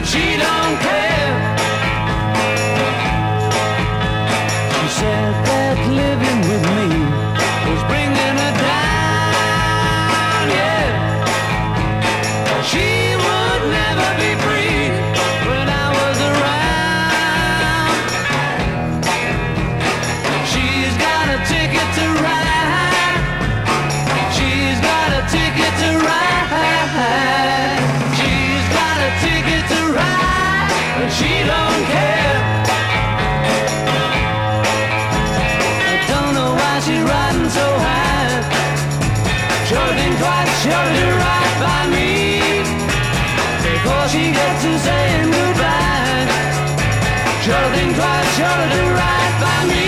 she don't care. She said that living with me was bringing her down, yeah. She would never be free when I was around. She's got a ticket to ride. She's got a ticket to ride. She's got a ticket to ride, but she don't care. I don't know why she's riding so high. Sure think twice, sure to ride by me before she gets to saying goodbye. Sure think twice, sure to ride by me.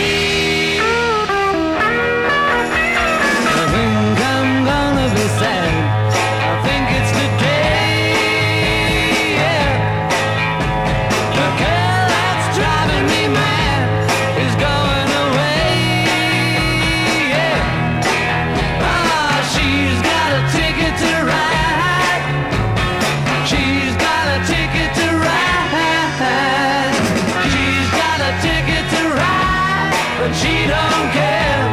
I think I'm gonna be sad. I think it's the day, yeah. The girl that's driving me mad is going away, yeah. Ah, she's got a ticket to ride. She's got a ticket to ride. She's got a ticket to ride, but she don't care.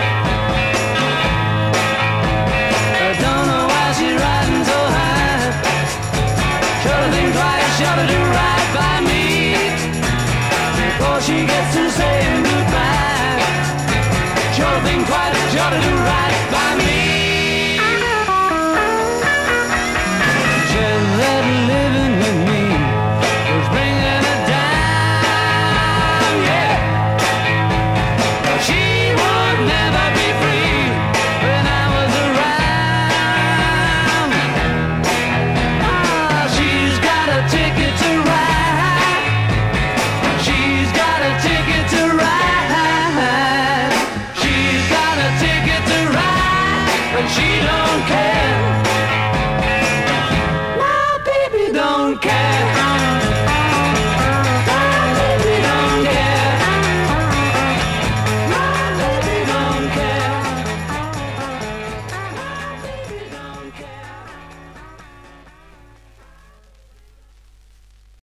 I don't know why she's riding so high. Sure to think twice, sure to do right by me before she gets to saying goodbye. Sure to think twice, sure to do right by me. Said that living with me was bringing her down, yeah. She would never be free when I was around. Ah, she's got a ticket to ride. She's got a ticket to ride. She's got a ticket to ride, but she don't care.